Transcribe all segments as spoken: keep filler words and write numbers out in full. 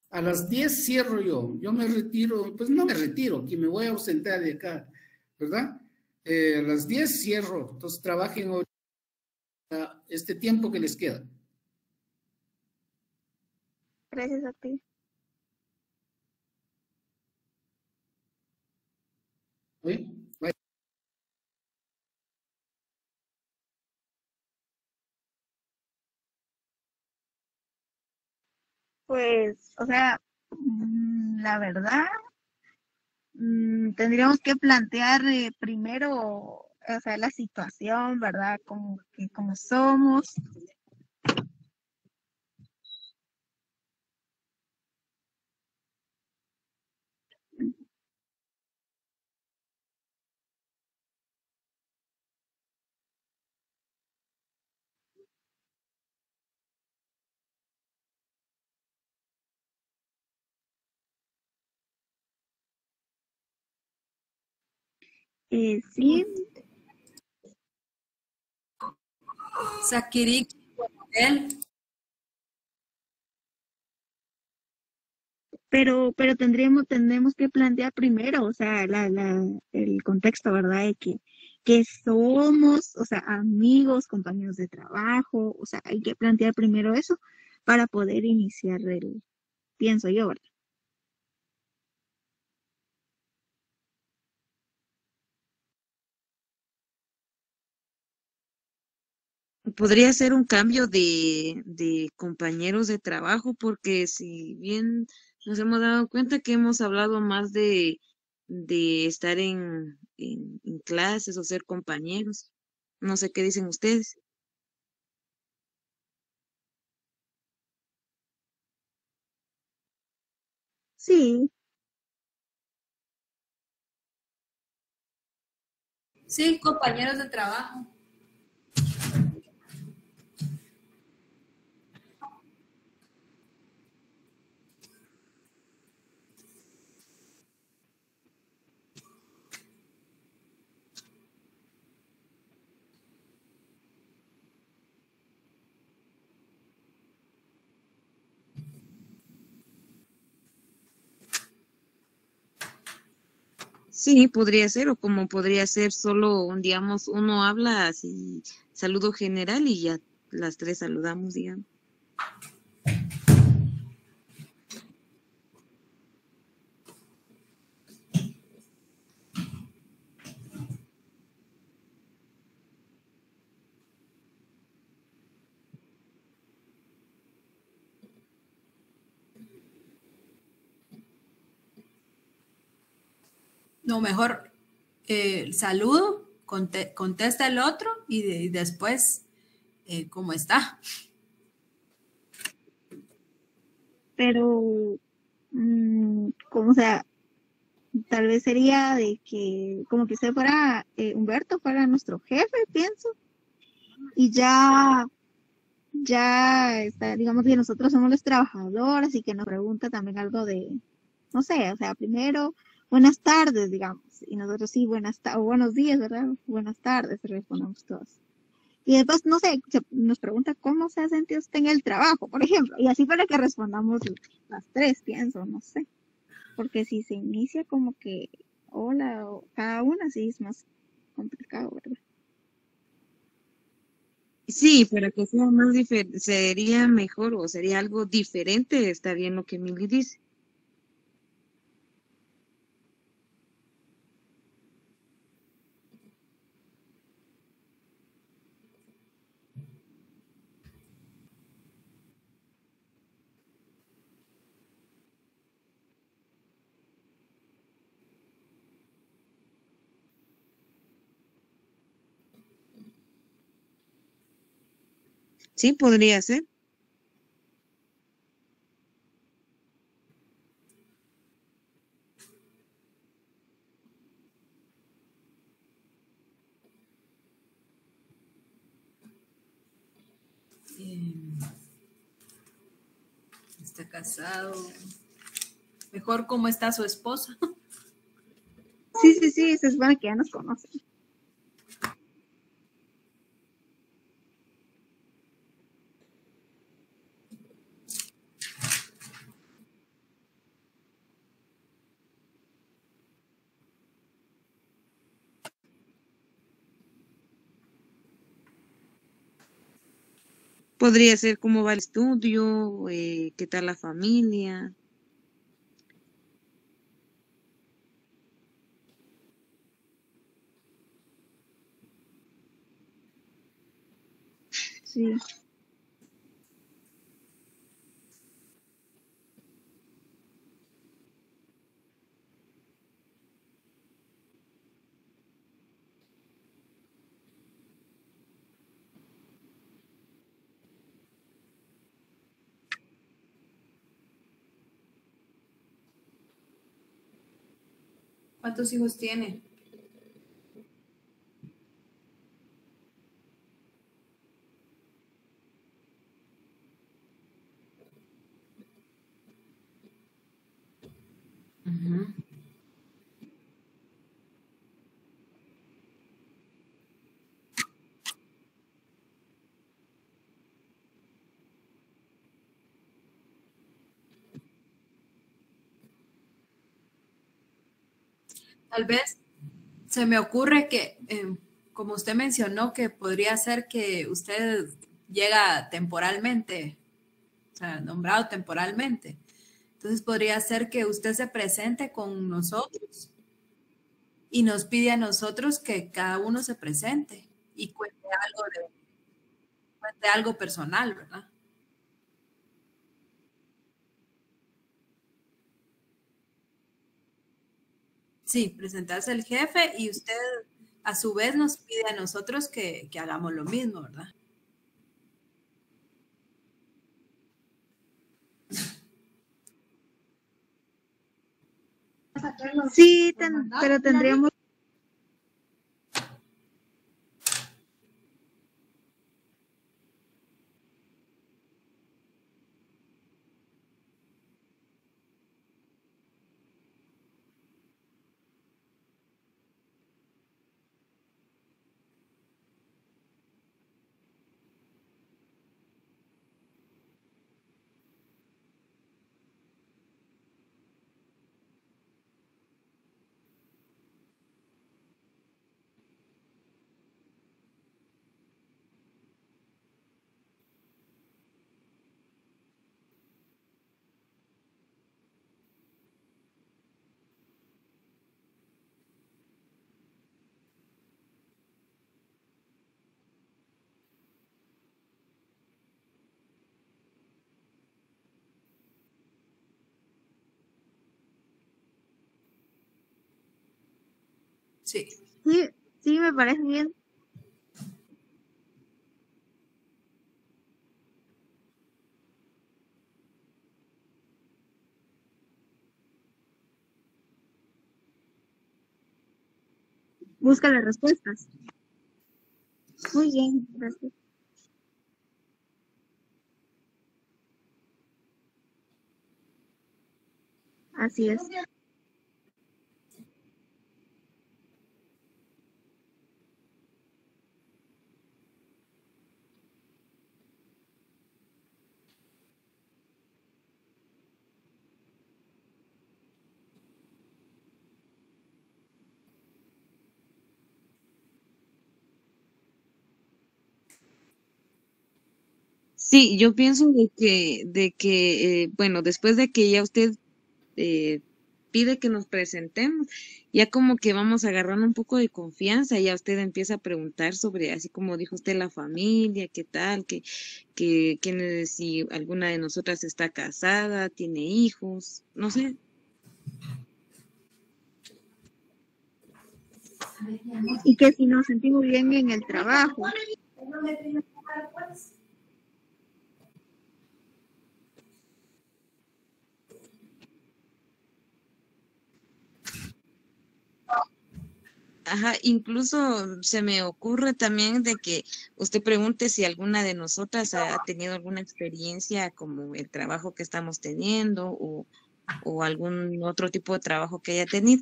A las diez cierro yo, yo me retiro, pues no me retiro, que me voy a ausentar de acá, ¿verdad? Eh, a las diez cierro, entonces trabajen hoy este tiempo que les queda. Gracias a ti. ¿Sí? Bye. Pues, o sea, mm, la verdad, mm, tendríamos que plantear eh, primero, o sea, la situación, ¿verdad? Como que como somos. Eh, sí, Sakiriki, él. pero, pero tendríamos, tendremos que plantear primero, o sea, la, la, el contexto, ¿verdad? De que, que somos, o sea, amigos, compañeros de trabajo, o sea, hay que plantear primero eso para poder iniciar el, pienso yo, ¿verdad? Podría ser un cambio de, de compañeros de trabajo, porque si bien nos hemos dado cuenta que hemos hablado más de, de estar en, en, en clases o ser compañeros. No sé qué dicen ustedes. Sí, Sí, compañeros de trabajo. Sí, podría ser, o como podría ser solo, un, digamos, uno habla así, saludo general y ya las tres saludamos, digamos. No, mejor eh, el saludo, conte- contesta el otro y, de- y después, eh, ¿cómo está? pero, mm, como, o sea, tal vez sería de que, como que usted fuera, eh, Humberto fuera nuestro jefe, pienso, y ya, ya está, digamos que nosotros somos los trabajadores y que nos pregunta también algo de, no sé, o sea, primero, buenas tardes, digamos, y nosotros sí, buenas tardes, o buenos días, ¿verdad? Buenas tardes, respondemos todos. Y después, no sé, se- nos pregunta cómo se ha sentido usted en el trabajo, por ejemplo, y así para que respondamos las tres, pienso, no sé, porque si se inicia como que, hola, o cada una, sí es más complicado, ¿verdad? Sí, para que sea más diferente, sería mejor o sería algo diferente, está bien lo que Mili dice. Sí, podría ser. Eh, está casado. Mejor, ¿cómo está su esposa? Sí, sí, sí, se supone que ya nos conocen. Podría ser cómo va el estudio, eh, qué tal la familia. Sí. ¿Cuántos hijos tiene? Ujú. Tal vez se me ocurre que, eh, como usted mencionó, que podría ser que usted llega temporalmente, o sea, nombrado temporalmente. Entonces podría ser que usted se presente con nosotros y nos pide a nosotros que cada uno se presente y cuente algo de, cuente algo personal, ¿verdad? Sí, presentarse el jefe y usted a su vez nos pide a nosotros que, que hagamos lo mismo, ¿verdad? Sí, ten- pero tendríamos. Sí. Sí, sí, me parece bien. Busca las respuestas. Muy bien, gracias. Así es. Sí, yo pienso de que, de que eh, bueno, después de que ya usted eh, pide que nos presentemos, ya como que vamos agarrando un poco de confianza, ya usted empieza a preguntar sobre, así como dijo usted, la familia, qué tal, que, que, quién si alguna de nosotras está casada, tiene hijos, no sé. Y que si nos sentimos bien en el trabajo. Ajá, incluso se me ocurre también de que usted pregunte si alguna de nosotras ha tenido alguna experiencia como el trabajo que estamos teniendo o, o algún otro tipo de trabajo que haya tenido.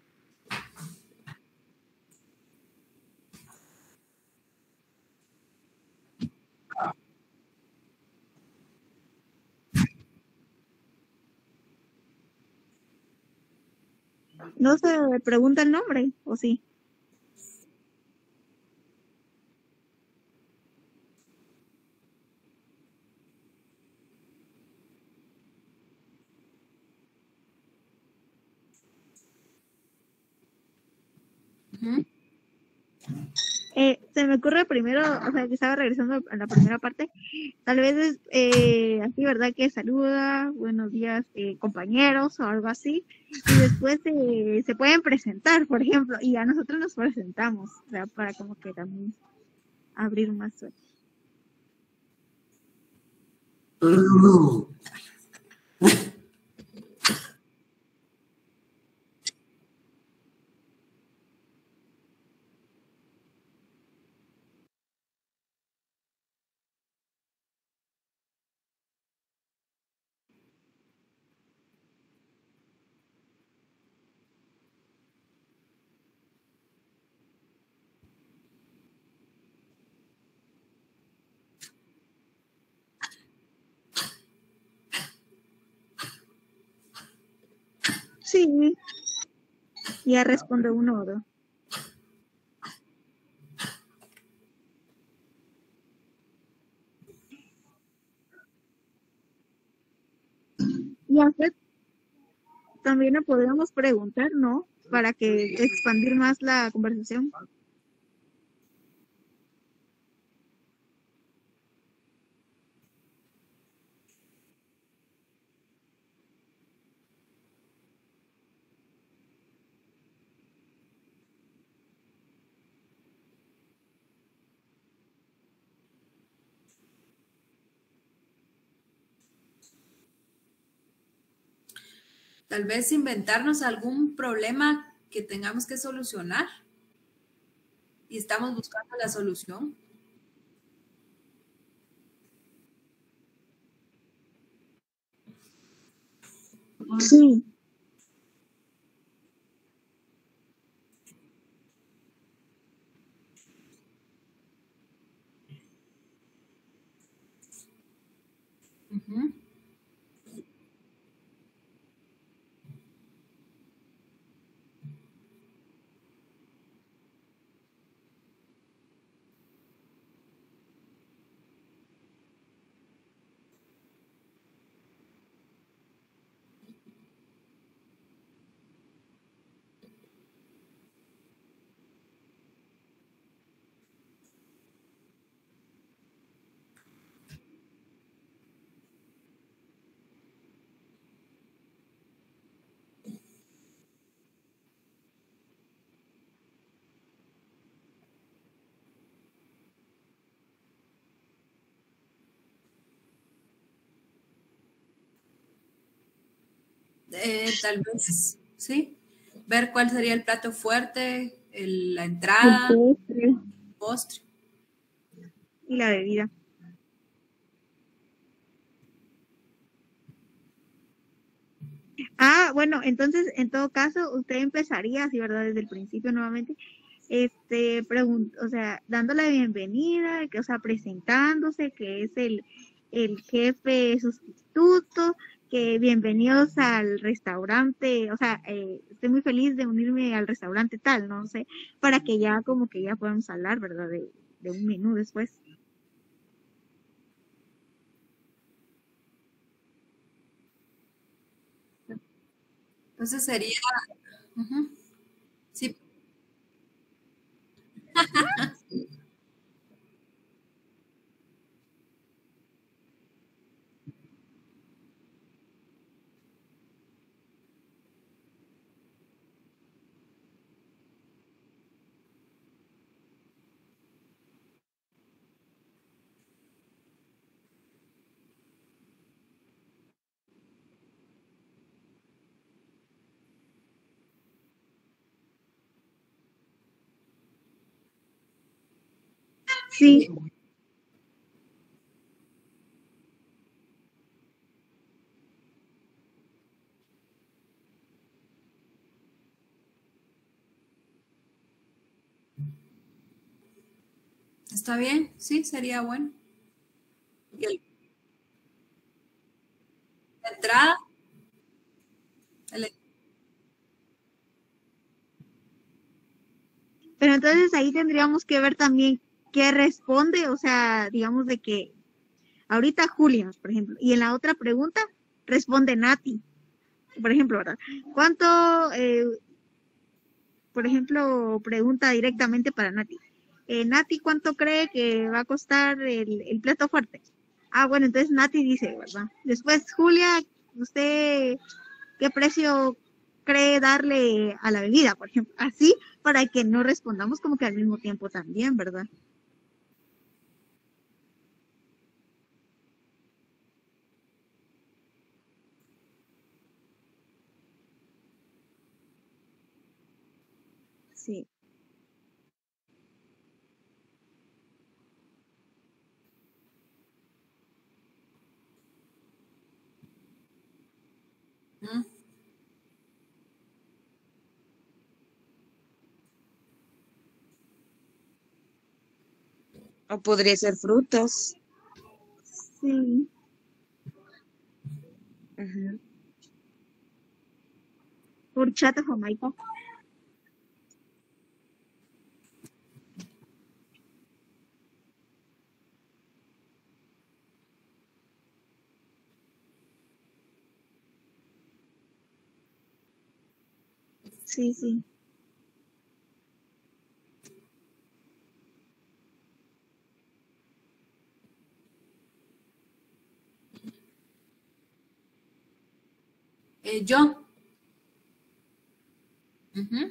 No se pregunta el nombre, ¿o sí? Ujú. Eh, se me ocurre primero, o sea, que estaba regresando a la primera parte, tal vez es eh, así, ¿verdad? Que saluda, buenos días, eh, compañeros o algo así, y después eh, se pueden presentar, por ejemplo, y a nosotros nos presentamos, o sea, para como que también abrir más suerte. Sí, ya responde uno o dos. Y a usted también le podríamos preguntar, ¿no? Para que expandir más la conversación. Tal vez inventarnos algún problema que tengamos que solucionar y estamos buscando la solución. Sí. Ujú. Eh, tal vez, sí. Ver cuál sería el plato fuerte, el- la El entrada, postre postre. y la bebida. Ah, bueno, entonces, en todo caso, usted empezaría así, ¿verdad? Desde el principio nuevamente, este, pregun- o sea, dando la bienvenida, que, o sea, presentándose, que es el, el jefe sustituto, que bienvenidos al restaurante, o sea, eh, estoy muy feliz de unirme al restaurante tal, no sé, para que ya como que ya podamos hablar, ¿verdad? De, de un menú después. Entonces sería, ujú, sí, Sí, está bien, sí, sería bueno. Y el- la entrada, el- pero entonces ahí tendríamos que ver también qué responde, o sea, digamos de que ahorita Julia, por ejemplo, y en la otra pregunta responde Nati, por ejemplo, ¿verdad? ¿Cuánto, eh, por ejemplo, pregunta directamente para Nati. Eh, Nati, ¿cuánto cree que va a costar el, el plato fuerte? Ah, bueno, entonces Nati dice, ¿verdad? Después, Julia, ¿usted qué precio cree darle a la bebida, por ejemplo? Así, para que no respondamos como que al mismo tiempo también, ¿verdad? Sí. ¿Mm? O podría ser frutas. Sí. Ujú. Horchata Jamaica. Sí, sí. Eh, yo. Ujú.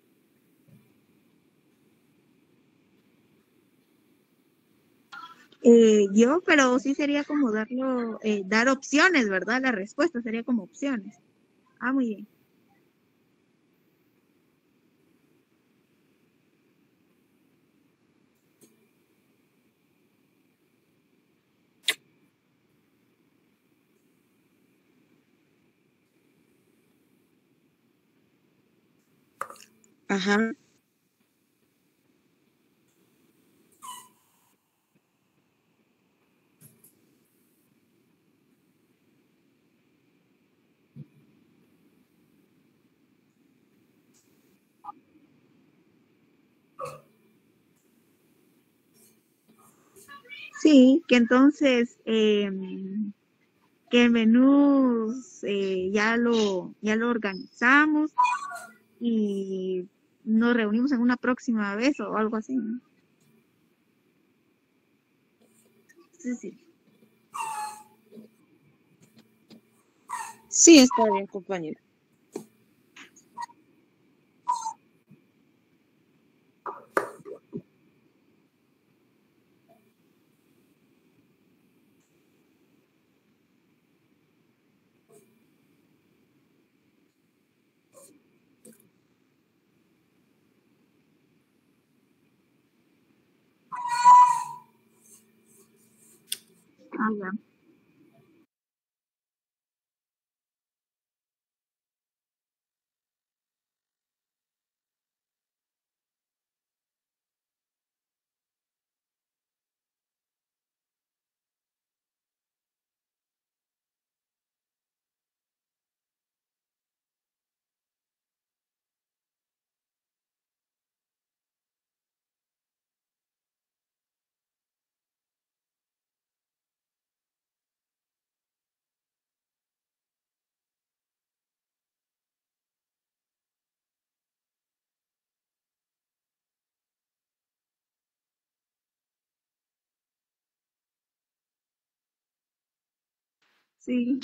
Eh, yo, pero sí sería como darlo, eh, dar opciones, ¿verdad? La respuesta sería como opciones. Ah, muy bien. Ajá. Sí, que entonces eh, que el menú eh, ya lo ya lo organizamos y nos reunimos en una próxima vez o algo así, ¿no? Sí, sí. Sí, está bien, compañero. Ah, ya. Sí.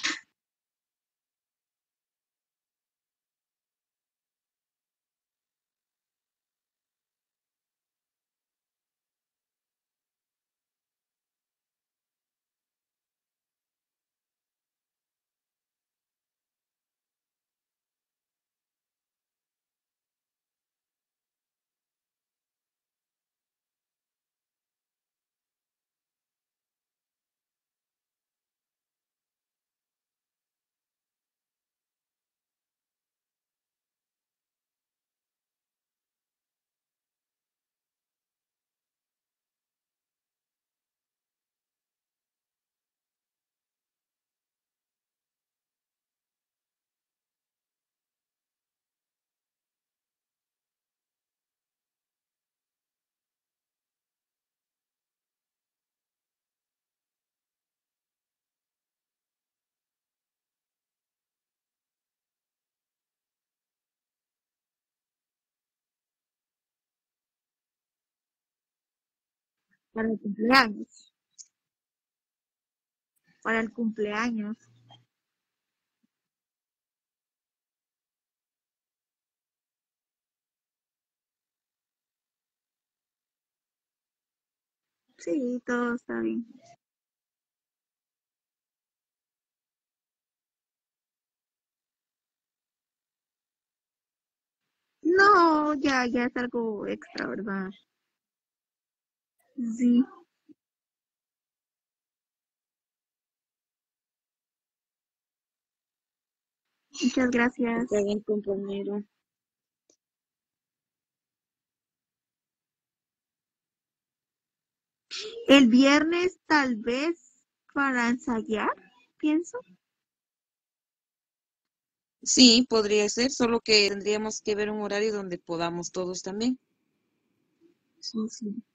para el cumpleaños. Para el cumpleaños. Sí, todo está bien. No, ya, ya es algo extra, ¿verdad? Sí, muchas gracias. Está bien, compañero. El viernes tal vez para ensayar, pienso. Sí, podría ser, solo que tendríamos que ver un horario donde podamos todos también. Sí, sí.